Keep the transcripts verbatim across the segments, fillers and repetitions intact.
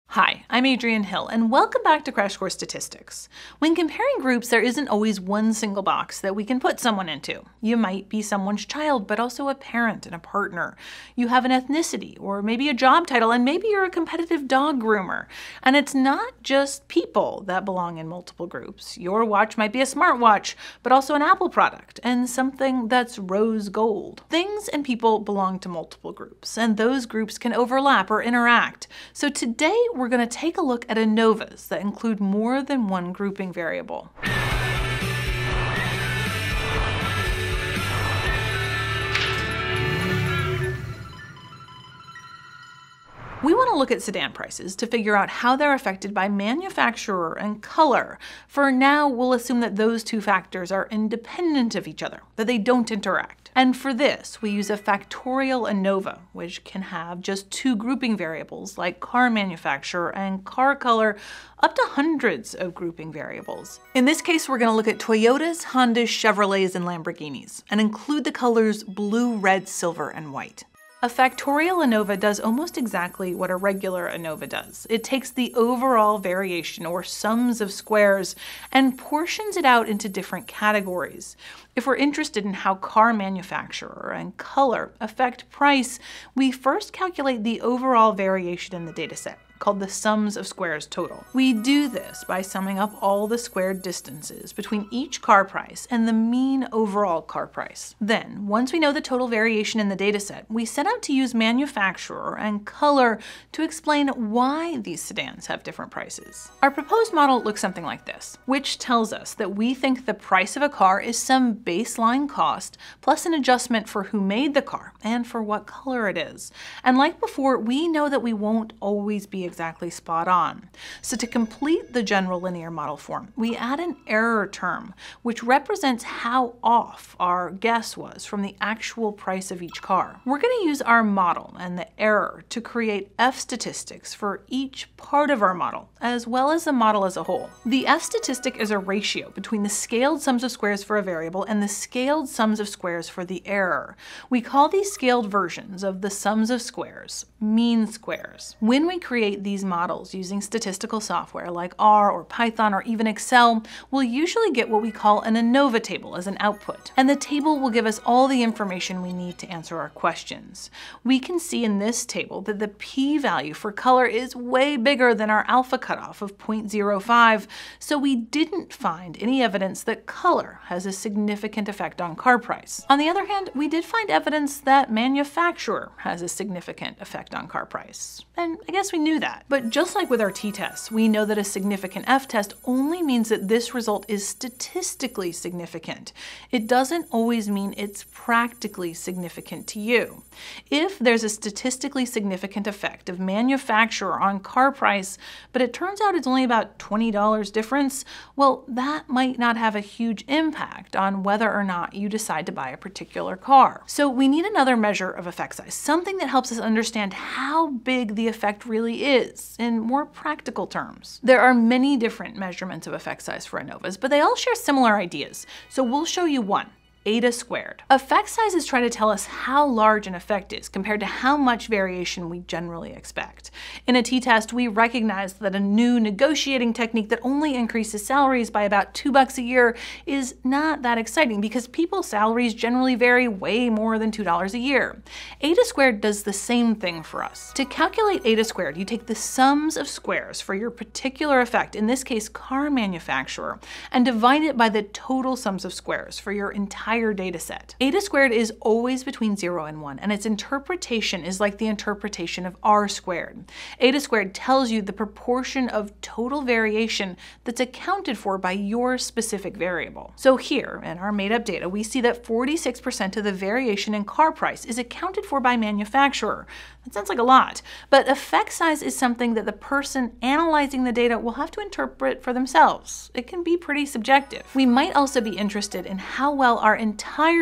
Hi, I'm Adrienne Hill, and welcome back to Crash Course Statistics. When comparing groups, there isn't always one single box that we can put someone into. You might be someone's child, but also a parent and a partner. You have an ethnicity, or maybe a job title, and maybe you're a competitive dog groomer. And it's not just people that belong in multiple groups. Your watch might be a smartwatch, but also an Apple product, and something that's rose gold. Things and people belong to multiple groups, and those groups can overlap or interact. So today, we're going to take a look at ANOVAs that include more than one grouping variable. We want to look at sedan prices to figure out how they're affected by manufacturer and color. For now, we'll assume that those two factors are independent of each other, that they don't interact. And for this, we use a factorial ANOVA, which can have just two grouping variables like car manufacturer and car color, up to hundreds of grouping variables. In this case, we're going to look at Toyotas, Hondas, Chevrolets, and Lamborghinis, and include the colors blue, red, silver, and white. A factorial ANOVA does almost exactly what a regular ANOVA does. It takes the overall variation, or sums of squares, and portions it out into different categories. If we're interested in how car manufacturer and color affect price, we first calculate the overall variation in the dataset, called the sums of squares total. We do this by summing up all the squared distances between each car price and the mean overall car price. Then, once we know the total variation in the dataset, we set out to use manufacturer and color to explain why these sedans have different prices. Our proposed model looks something like this, which tells us that we think the price of a car is some baseline cost plus an adjustment for who made the car and for what color it is. And like before, we know that we won't always be exactly spot on. So to complete the general linear model form, we add an error term, which represents how off our guess was from the actual price of each car. We're going to use our model and the error to create F statistics for each part of our model, as well as the model as a whole. The F statistic is a ratio between the scaled sums of squares for a variable and the scaled sums of squares for the error. We call these scaled versions of the sums of squares mean squares. When we create these models using statistical software like R or Python or even Excel, we'll usually get what we call an ANOVA table as an output. And the table will give us all the information we need to answer our questions. We can see in this table that the p-value for color is way bigger than our alpha cutoff of zero point zero five, so we didn't find any evidence that color has a significant effect on car price. On the other hand, we did find evidence that manufacturer has a significant effect on car price. And I guess we knew that. But just like with our t-tests, we know that a significant f-test only means that this result is statistically significant. It doesn't always mean it's practically significant to you. If there's a statistically significant effect of manufacturer on car price, but it turns out it's only about twenty dollars difference, well, that might not have a huge impact on whether or not you decide to buy a particular car. So we need another measure of effect size, something that helps us understand how big the effect really is in more practical terms. There are many different measurements of effect size for ANOVAs, but they all share similar ideas. So we'll show you one. Eta squared. Effect sizes try to tell us how large an effect is compared to how much variation we generally expect. In a t-test, we recognize that a new negotiating technique that only increases salaries by about two bucks a year is not that exciting because people's salaries generally vary way more than two dollars a year. Eta squared does the same thing for us. To calculate eta squared, you take the sums of squares for your particular effect, in this case car manufacturer, and divide it by the total sums of squares for your entire data set. Eta squared is always between zero and one, and its interpretation is like the interpretation of R squared. Eta squared tells you the proportion of total variation that's accounted for by your specific variable. So here, in our made-up data, we see that forty-six percent of the variation in car price is accounted for by manufacturer. That sounds like a lot, but effect size is something that the person analyzing the data will have to interpret for themselves. It can be pretty subjective. We might also be interested in how well our entire model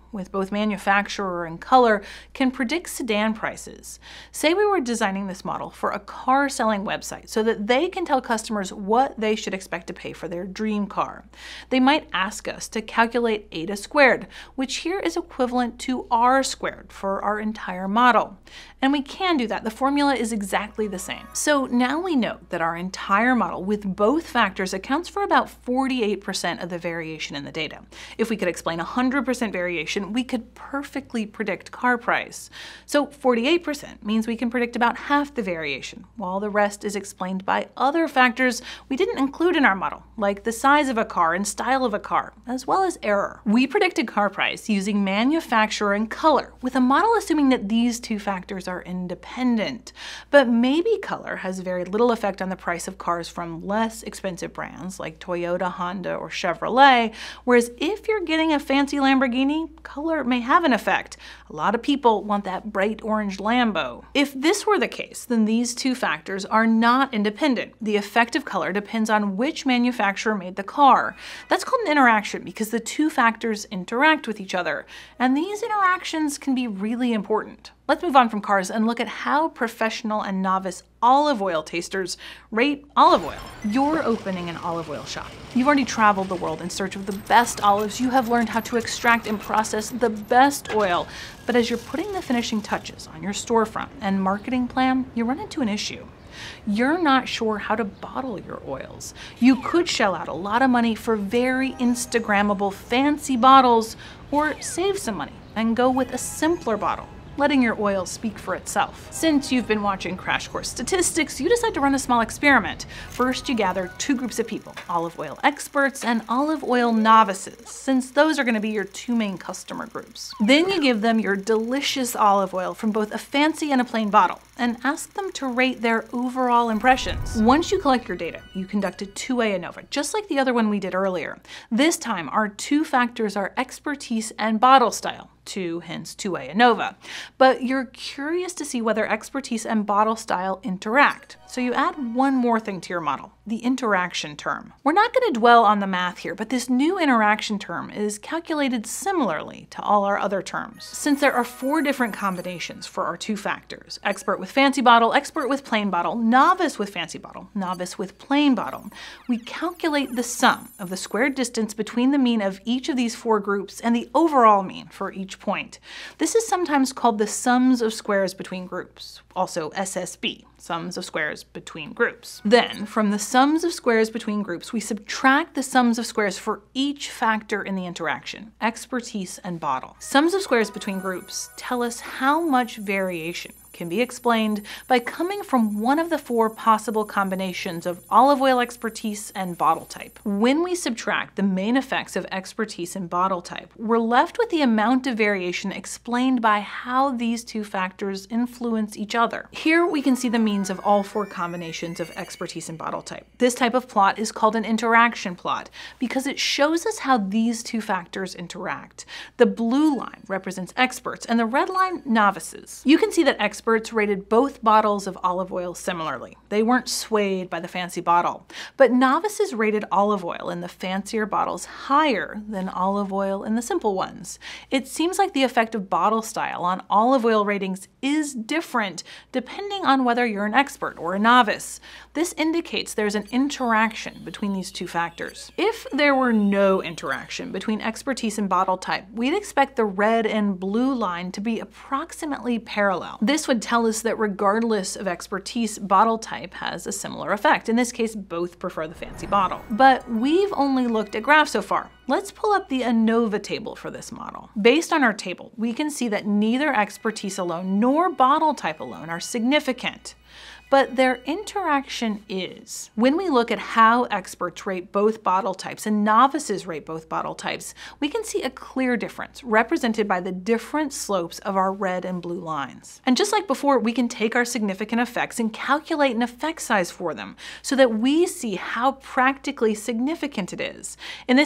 with both manufacturer and color, can predict sedan prices. Say we were designing this model for a car selling website so that they can tell customers what they should expect to pay for their dream car. They might ask us to calculate eta squared, which here is equivalent to r squared for our entire model. And we can do that. The formula is exactly the same. So now we know that our entire model with both factors accounts for about forty-eight percent of the variation in the data. If we could explain one hundred percent variation, we could perfectly predict car price. So forty-eight percent means we can predict about half the variation, while the rest is explained by other factors we didn't include in our model, like the size of a car and style of a car, as well as error. We predicted car price using manufacturer and color, with a model assuming that these two factors are independent. But maybe color has very little effect on the price of cars from less expensive brands like Toyota, Honda, or Chevrolet, whereas if you're getting a fancy Lamborghini, color may have an effect. A lot of people want that bright orange Lambo. If this were the case, then these two factors are not independent. The effect of color depends on which manufacturer made the car. That's called an interaction because the two factors interact with each other, and these interactions can be really important. Let's move on from cars and look at how professional and novice olive oil tasters rate olive oil. You're opening an olive oil shop. You've already traveled the world in search of the best olives. You have learned how to extract and process the best oil. But as you're putting the finishing touches on your storefront and marketing plan, you run into an issue. You're not sure how to bottle your oils. You could shell out a lot of money for very Instagrammable fancy bottles, or save some money and go with a simpler bottle, letting your oil speak for itself. Since you've been watching Crash Course Statistics, you decide to run a small experiment. First, you gather two groups of people, olive oil experts and olive oil novices, since those are going to be your two main customer groups. Then you give them your delicious olive oil from both a fancy and a plain bottle, and ask them to rate their overall impressions. Once you collect your data, you conduct a two-way ANOVA, just like the other one we did earlier. This time, our two factors are expertise and bottle style. Two, hence two-way ANOVA. But you're curious to see whether expertise and bottle style interact. So you add one more thing to your model, the interaction term. We're not going to dwell on the math here, but this new interaction term is calculated similarly to all our other terms. Since there are four different combinations for our two factors, expert with fancy bottle, expert with plain bottle, novice with fancy bottle, novice with plain bottle, we calculate the sum of the squared distance between the mean of each of these four groups and the overall mean for each point. This is sometimes called the sums of squares between groups, also S S B, sums of squares between groups. Then, from the sums of squares between groups, we subtract the sums of squares for each factor in the interaction, expertise and bottle. Sums of squares between groups tell us how much variation can be explained by coming from one of the four possible combinations of olive oil expertise and bottle type. When we subtract the main effects of expertise and bottle type, we're left with the amount of variation explained by how these two factors influence each other. Here we can see the means of all four combinations of expertise and bottle type. This type of plot is called an interaction plot because it shows us how these two factors interact. The blue line represents experts and the red line novices. You can see that experts Experts rated both bottles of olive oil similarly. They weren't swayed by the fancy bottle. But novices rated olive oil in the fancier bottles higher than olive oil in the simple ones. It seems like the effect of bottle style on olive oil ratings is different depending on whether you're an expert or a novice. This indicates there's an interaction between these two factors. If there were no interaction between expertise and bottle type, we'd expect the red and blue line to be approximately parallel. This would tell us that regardless of expertise, bottle type has a similar effect. In this case, both prefer the fancy bottle. But we've only looked at graphs so far. Let's pull up the ANOVA table for this model. Based on our table, we can see that neither expertise alone nor bottle type alone are significant. But their interaction is. When we look at how experts rate both bottle types and novices rate both bottle types, we can see a clear difference represented by the different slopes of our red and blue lines. And just like before, we can take our significant effects and calculate an effect size for them so that we see how practically significant it is. In this case, the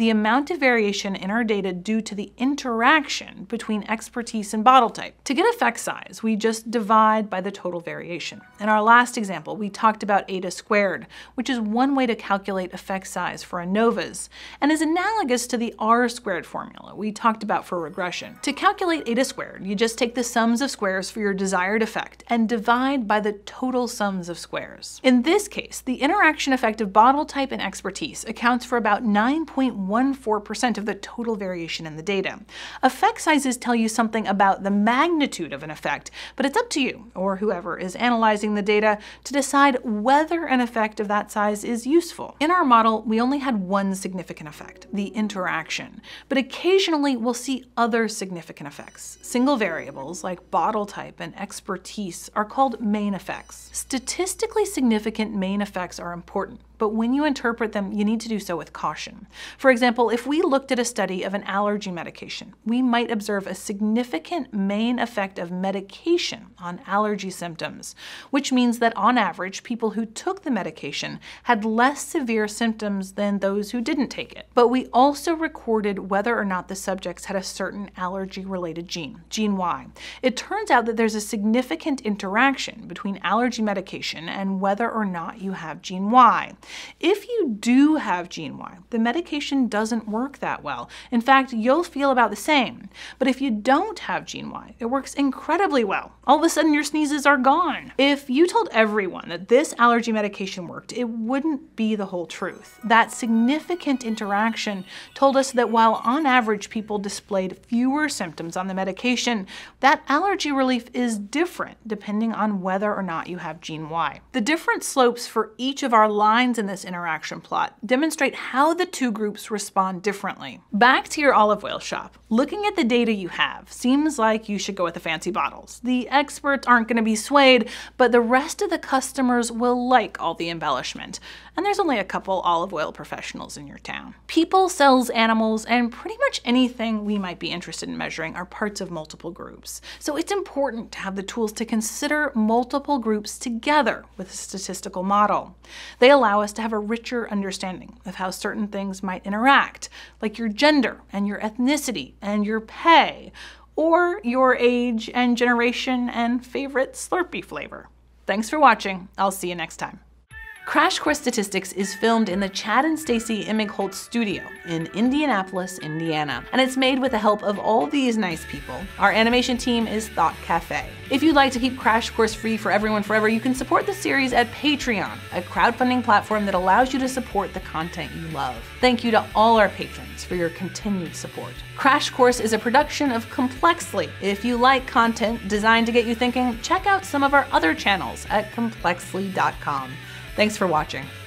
the amount of variation in our data due to the interaction between expertise and bottle type. To get effect size, we just divide by the total variation. In our last example, we talked about eta squared, which is one way to calculate effect size for ANOVAs, and is analogous to the R squared formula we talked about for regression. To calculate eta squared, you just take the sums of squares for your desired effect and divide by the total sums of squares. In this case, the interaction effect of bottle type and expertise accounts for about nine point one four percent of the total variation in the data. Effect sizes tell you something about the magnitude of an effect, but it's up to you, or whoever is analyzing the data, to decide whether an effect of that size is useful. In our model, we only had one significant effect, the interaction, but occasionally we'll see other significant effects. Single variables like bottle type and expertise are called main effects. Statistically significant main effects are important, but when you interpret them, you need to do so with caution. For example, if we looked at a study of an allergy medication, we might observe a significant main effect of medication on allergy symptoms, which means that on average, people who took the medication had less severe symptoms than those who didn't take it. But we also recorded whether or not the subjects had a certain allergy-related gene, gene Y. It turns out that there's a significant interaction between allergy medication and whether or not you have gene Y. If you do have gene Y, the medication doesn't work that well. In fact, you'll feel about the same. But if you don't have gene Y, it works incredibly well. All of a sudden your sneezes are gone. If you told everyone that this allergy medication worked, it wouldn't be the whole truth. That significant interaction told us that while on average people displayed fewer symptoms on the medication, that allergy relief is different depending on whether or not you have gene Y. The different slopes for each of our lines in this interaction plot demonstrate how the two groups respond differently. Back to your olive oil shop. Looking at the data you have seems like you should go with the fancy bottles. The experts aren't going to be swayed, but the rest of the customers will like all the embellishment. And there's only a couple olive oil professionals in your town. People, cells, animals, and pretty much anything we might be interested in measuring are parts of multiple groups. So it's important to have the tools to consider multiple groups together with a statistical model. They allow us to have a richer understanding of how certain things might interact, like your gender and your ethnicity and your pay, or your age and generation and favorite Slurpee flavor. Thanks for watching. I'll see you next time. Crash Course Statistics is filmed in the Chad and Stacy Immigholt studio in Indianapolis, Indiana, and it's made with the help of all these nice people. Our animation team is Thought Cafe. If you'd like to keep Crash Course free for everyone forever, you can support the series at Patreon, a crowdfunding platform that allows you to support the content you love. Thank you to all our patrons for your continued support. Crash Course is a production of Complexly. If you like content designed to get you thinking, check out some of our other channels at complexly dot com. Thanks for watching.